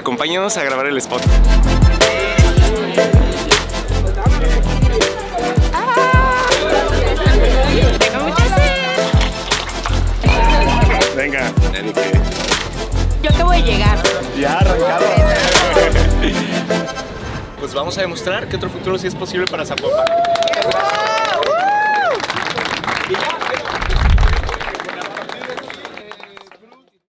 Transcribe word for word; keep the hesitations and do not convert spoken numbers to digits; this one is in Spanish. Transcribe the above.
Acompáñanos a grabar el spot. Tengo mucha sed. Venga. Yo te voy a llegar. Ya, arrancado. Pues vamos a demostrar que otro futuro sí es posible para Zapopan. Y ya.